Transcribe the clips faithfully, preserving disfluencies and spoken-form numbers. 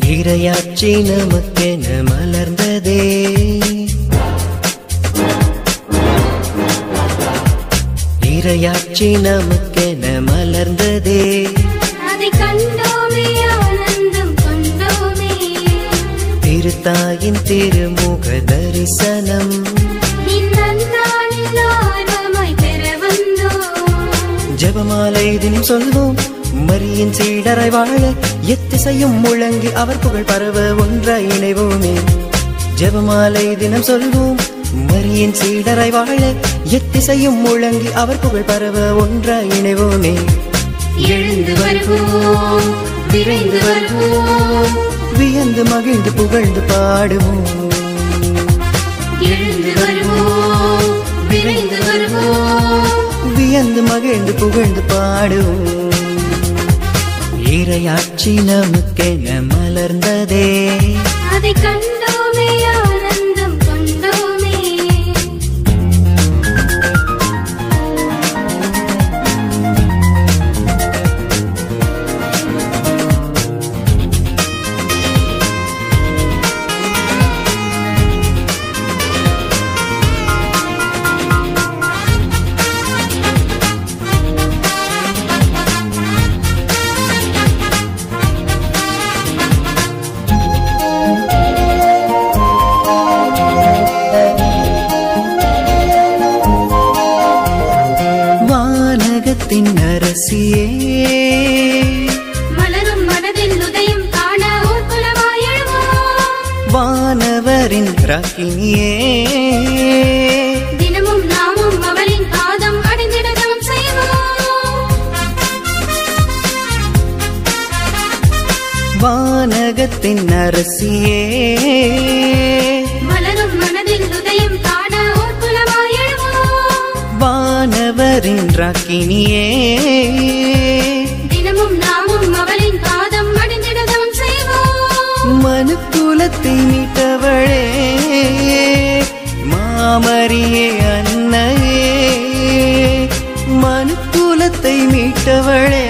இரையாட்சி நமக்கென மலர்ந்ததே. இரையாட்சி நமக்கென மலர்ந்ததே. அதை கண்டோமே ஆனந்தம் கொண்டோமே. திருத்தாயின் திருமுக தரிசனம் இந்நன்னாளில் ஆர்வமாய் பெற வந்தோம். ஜெபமாலை தினம் சொல்வோம் மரியின் சீடராய் வாழ எத்திசையும் முழங்கி அவர் புகழ் பரவ ஒன்றாய் இணைவோமே. ஜெபமாலை தினம் சொல்வோம் மரியின் சீடராய் வாழ எத்திசையும் முழங்கி அவர் புகழ் பரவ ஒன்றாய் இணைவோமே. எழுந்து வருவோம் விரைந்து வருவோம். வியந்து மகிழ்ந்து புகழ்ந்து பாடுவோம். எழுந்து வருவோம் விரைந்து வருவோம். வியந்து மகிழ்ந்து புகழ்ந்து பாடுவோம். இரையாட்சி நமக்கென மலர்ந்ததே. அதை கண்டோமே ஆனந்தம் கொண்டோமே. அரசியே மலரும் மனதில் உதயம் காண ஊர்குலமாய் எழுவோம். வானவரின் ராக்கினியே தினமும் நாமும் அவளின் பாதம் அடைந்திட தவம் செய்வோம். வானகத்தின் அரசியே மலரும் மனதில் உதயம் காண ஊர்குலமாய் எழுவோம். வானவரின் ராக்கினியே தினமும் நாமும் அவளின் பாதம் அடைந்திட தவம் செய்வோம். மனுக்குலத்தை மீட்டவளே மாமரியே அன்னையே. மனுக்குலத்தை மீட்டவளே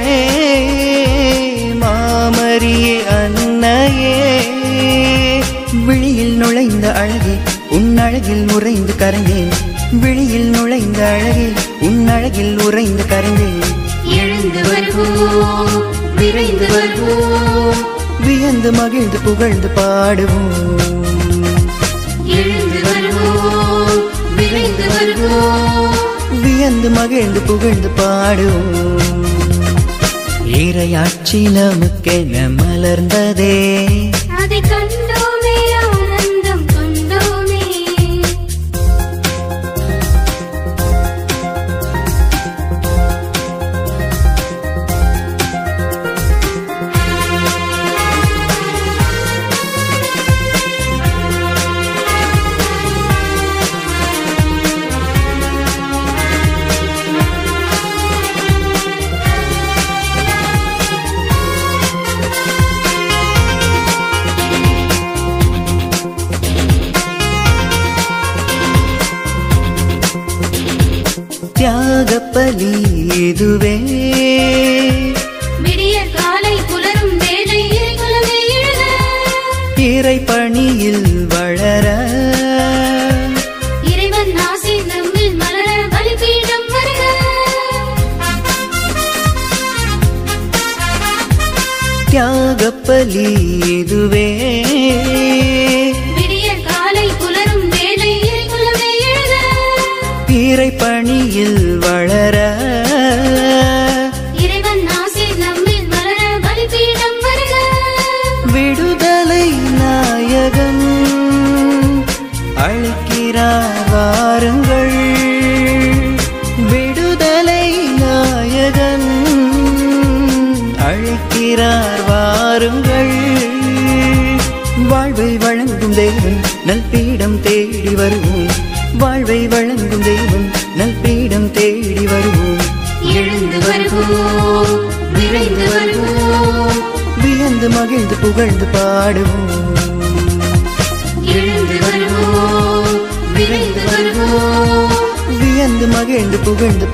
மாமரியே அன்னையே. விழியில் நுழைந்த அழகே உன் அழகில் உறைந்து கரைந்தேன். விழியில் நுழைந்த அழகே உன் அழகில் உறைந்து கரைந்தேன். எழுந்து வருவோம் விரைந்து வருவோம். வியந்து மகிழ்ந்து புகழ்ந்து பாடுவோம். எழுந்து வருவோம் விரைந்து வருவோம். வியந்து மகிழ்ந்து புகழ்ந்து பாடுவோம். இரையாட்சி நமக்கென மலர்ந்ததே. அதை கண்டோமே ஆனந்தம் கொண்டோமே. தியாகப்பலி இதுவே விடியற் காலை புலரும் வேளை இறைகுலமே எழுக. இறை பணியில் வளர இறைவன் ஆசி நம்மில் மலர பலிபீடம் வருக. தியாகப்பலி இதுவே விடியற் காலை புலரும் வேளை இறைகுலமே எழுக. இறை பணியில் வளர இறைவன் ஆசி நம்மில் மலர பலிபீடம் வருக. விடுதலை நாயகன் அழைக்கிறார் வாருங்கள். விடுதலை நாயகன் அழைக்கிறார் வாருங்கள். வாழ்வை வழங்கும் தேவன் நல்பீடம் தேடி வருவோம். வாழ்வை வழங்கும் தேவன் நல்பீடம் தேடி வருவோம். எழுந்து வருவோம் விரைந்து வருவோம். வியந்து மகிழ்ந்து புகழ்ந்து பாடுவோம். எழுந்து வருவோம் விரைந்து வருவோம். வியந்து மகிழ்ந்து புகழ்ந்து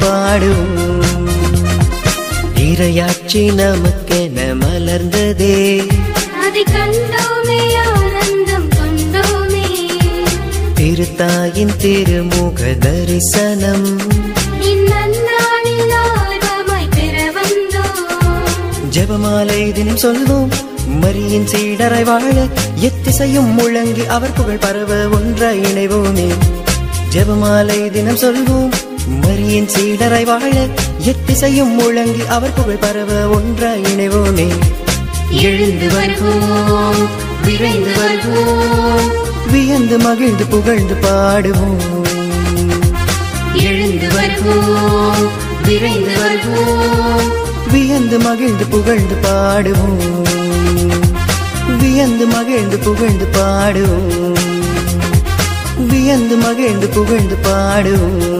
பாடுவோம். இரையாட்சி நமக்கென மலர்ந்ததே. அதை கண்டோமே ஆனந்தம் கொண்டோமே திருத்தாயின் திருமுக தரிசனம் இந்நன்னாளில் ஆர்வமாய் பெற வந்தோம் ஜெபமாலை தினம் சொல்வோம் மரியின் சீடராய் வாழ எத்திசையும் முழங்கி அவர் புகழ் பரவ ஒன்றாய் இணைவோமே ஜெபமாலை தினம் சொல்வோம் மரியின் சீடராய் வாழ எத்திசையும் முழங்கி அவர் புகழ் பரவ ஒன்றாய் இணைவோமே எழுந்து வருவோம் விரைந்து வருவோம் வியந்து மகிழ்ந்து புகழ்ந்து பாடுவோம் எழுந்து வருவோம் விரைந்து வருவோம் வியந்து மகிழ்ந்து புகழ்ந்து பாடுவோம் வியந்து மகிழ்ந்து புகழ்ந்து பாடுவோம் வியந்து மகிழ்ந்து புகழ்ந்து பாடுவோம்